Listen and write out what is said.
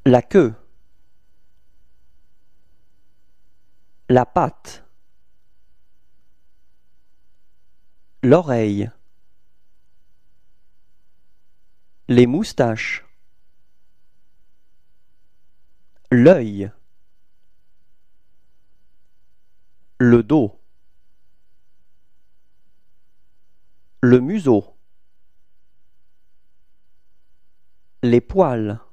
la queue, la patte, l'oreille, les moustaches, l'œil, le dos, le museau, les poils.